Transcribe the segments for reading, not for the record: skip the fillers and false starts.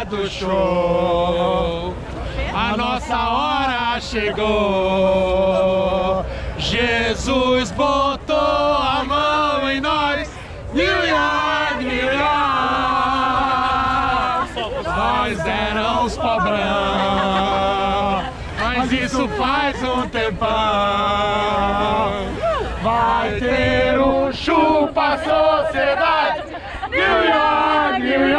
do show. A nossa hora chegou. Jesus botou a mão em nós. New York, New York. Nós éramos pobrão, mas isso faz um tempão. Vai ter um chupa sociedade. New York, New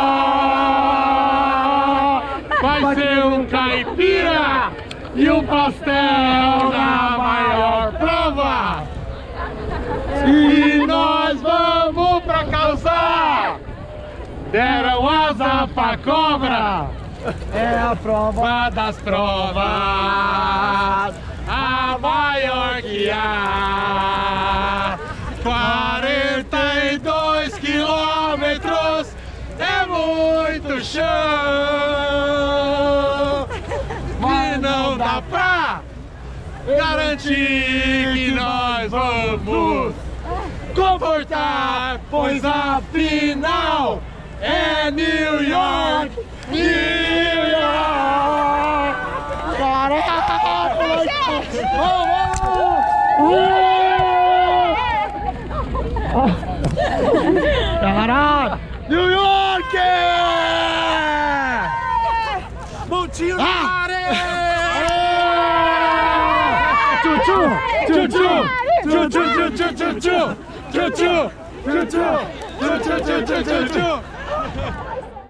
York. Vai ser um caipira e um pastel na maior prova. E nós vamos pra causar. Deram asa pra cobra. É a prova das provas, a maior que há. 42 quilômetros é muito chão. Mas não dá pra garantir que nós vamos comportar, pois afinal é New York, New York. Caralho! New York! Montinho na areia! Tchu-tchu! Tchu-tchu! Tchu-tchu! Tchu-tchu! Tchu-tchu! Tchu-tchu! Tchu-tchu! Tchu-tchu! Tchu-tchu!